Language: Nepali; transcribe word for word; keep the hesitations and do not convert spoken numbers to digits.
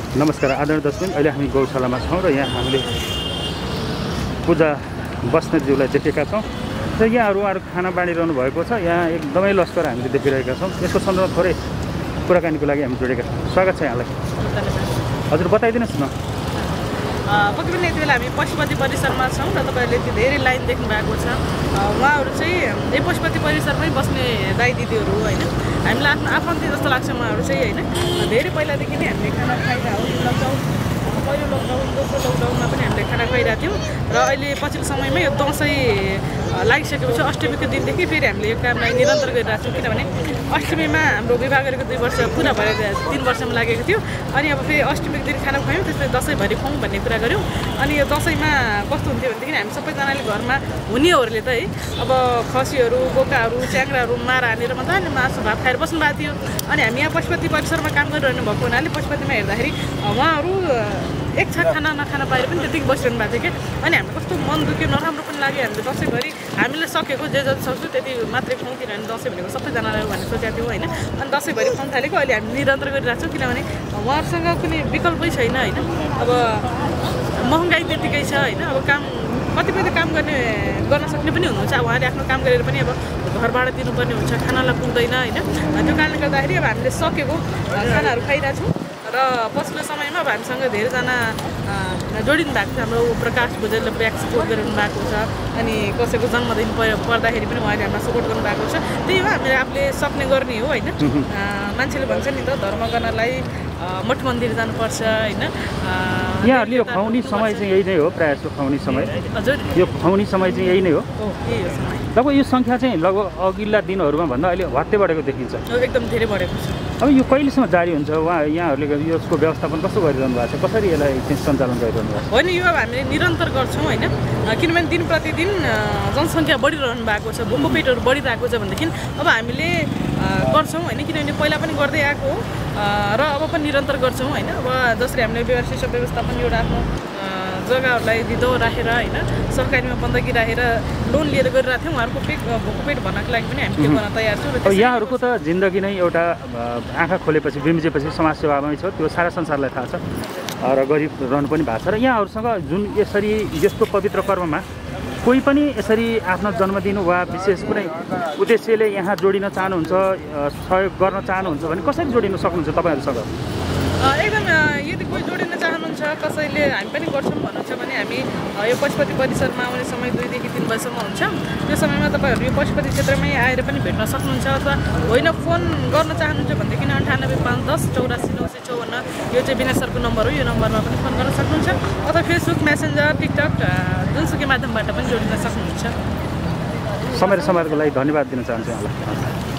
नमस्कार आदरणीय दर्शक, अहिले हामी गौशालामा छौँ र यहाँ हामीले पूजा बस्नेतज्यूलाई देखेका छौँ र यहाँहरू उहाँहरू खाना बाँडिरहनु भएको छ। यहाँ एकदमै लस्कर हामीले देखिरहेका छौँ। यसको सन्दर्भमा थोरै कुराकानीको लागि हामी जोडेका छौँ। स्वागत छ यहाँलाई। हजुर बताइदिनुहोस् न। पक्कै पनि यति बेला हामी पशुपति परिसरमा छौँ र तपाईँहरूले यति धेरै लाइन देख्नु भएको छ। उहाँहरू चाहिँ यही पशुपति परिसरमै बस्ने दाइ दिदीहरू हो होइन। हामीलाई आफ्नो आफन्ती जस्तो लाग्छ उहाँहरू चाहिँ होइन। धेरै पहिलादेखि नै हामीले खाना खाइरहेको लकडाउन पहिलो लकडाउन दोस्रो लकडाउनमा पनि हामीले खाना खुवाइरहेको थियौँ र अहिले पछिल्लो समयमै यो दसैँ लागिसकेपछि अष्टमीको दिनदेखि फेरि हामीले यो कामलाई निरन्तर गरिरहेको छौँ। किनभने अष्टमीमा हाम्रो विवाह गरेको दुई वर्ष पुरा भएर तिन वर्षमा लागेको थियो। अनि अब फेरि अष्टमीको दिन खाना खुवायौँ, त्यसपछि दसैँभरि खुवाउँ भन्ने कुरा गऱ्यौँ। अनि यो दसैँमा कस्तो हुन्थ्यो भनेदेखि हामी सबैजनाले घरमा हुनेहरूले त है अब खसीहरू बोकाहरू च्याङ्राहरू मारा हानेर मजाले मासु भात खाएर बस्नु भएको थियो। अनि हामी यहाँ पशुपति परिसरमा काम गरिरहनु भएको हुनाले पशुपतिमा हेर्दाखेरि उहाँहरू एक छाक खाना नखाना पाएर पनि त्यतिकै बसिरहनु भएको थियो कि। अनि हामीलाई कस्तो मन दुख्यो, नराम्रो पनि लाग्यो। हामीले दसैँभरि हामीले सकेको जे जति सक्छौँ त्यति मात्रै खुवाउँ, किनभने दसैँ भनेको सबैजनालाई भन्ने सोचेको थियौँ होइन। अनि दसैँभरि खुवाउनु थालेको अहिले हामी निरन्तर गरिरहेको छौँ, किनभने उहाँहरूसँग कुनै विकल्पै छैन होइन। अब महँगाई त्यतिकै छ होइन। अब काम कतिपय त काम गर्ने गर्न सक्ने पनि हुनुहुन्छ, उहाँले आफ्नो काम गरेर पनि अब घर भाडा तिर्नुपर्ने हुन्छ, खानालाई पुग्दैन होइन। त्यो कारणले गर्दाखेरि अब हामीले सकेको खानाहरू खाइरहेको छौँ। र पछिल्लो समयमा अब हामीसँग धेरैजना जोडिनु भएको छ। हाम्रो प्रकाश भुजेलले ब्याक सपोर्ट गरिरहनु भएको छ। अनि कसैको जन्मदिन पर्दाखेरि पनि उहाँले हामीलाई सपोर्ट गर्नुभएको छ। त्यही हो, हामीले आफूले सक्ने गर्ने हो होइन। मान्छेले भन्छ नि त धर्म गर्नलाई मठ मन्दिर जानुपर्छ होइन। यहाँहरूले यो खुवाउने समय चाहिँ यही नै हो, प्रायः जस्तो खुवाउने समय हजुर यो खुवाउने समय चाहिँ यही नै हो। यही हो समय। लगभग यो सङ्ख्या चाहिँ लगभग अघिल्ला दिनहरूमा भन्दा अहिले हत्ते बढेको देखिन्छ। एकदम धेरै बढेको छ। अब यो कहिलेसम्म जारी हुन्छ? उहाँ यहाँहरूले यसको व्यवस्थापन कस्तो गरिरहनु भएको छ? कसरी यसलाई चाहिँ सञ्चालन गरिरहनु भएको छ? होइन, यो अब हामीले निरन्तर गर्छौँ होइन। किनभने दिन प्रतिदिन जनसङ्ख्या बढिरहनु भएको छ, भोको पेटहरू बढिरहेको छ भनेदेखि अब हामीले गर्छौँ होइन। किनभने पहिला पनि गर्दै आएको हो र अब पनि निरन्तर गर्छौँ होइन। अब जसरी हामीले व्यवसाय व्यवस्थापन एउटा आफ्नो जग्गाहरूलाई दिदो राखेर होइन, सरकारीमा बन्दकी राखेर लोन लिएर गरिरहेको थियौँ। उहाँहरूको पेट भोको पेट भन्नको लागि पनि हामी त्यो गर्न तयार छौँ। अब यहाँहरूको त जिन्दगी नै एउटा आँखा खोलेपछि बिम्जेपछि समाजसेवामै छ, त्यो सारा संसारलाई थाहा छ र गरिरहनु पनि भएको छ। र यहाँहरूसँग जुन यसरी यस्तो पवित्र कर्ममा कोही पनि यसरी आफ्नो जन्मदिन वा विशेष कुनै उद्देश्यले यहाँ जोडिन चाहनुहुन्छ, सहयोग गर्न चाहनुहुन्छ भने कसरी जोडिन सक्नुहुन्छ तपाईँहरूसँग? एकदम यदि कोही जोडिन चाहनुहुन्छ, कसैले हामी पनि गर्छौँ भन्नुहुन्छ भने हामी यो पशुपति परिसरमा आउने समय दुईदेखि तिन बजीसम्म हुन्छ। त्यो समयमा तपाईँहरू यो पशुपति क्षेत्रमै आएर पनि भेट्न सक्नुहुन्छ। अथवा होइन फोन गर्न चाहनुहुन्छ भनेदेखि अन्ठानब्बे पाँच दस चौरासी नौ सय चौवन्न यो चाहिँ विनय सरको नम्बर हो। यो नम्बरमा पनि फोन गर्न सक्नुहुन्छ अथवा फेसबुक मेसेन्जर टिकटक जुनसुकै माध्यमबाट पनि जोडिन सक्नुहुन्छ। समय र समयको लागि धन्यवाद दिन चाहन्छु यहाँलाई।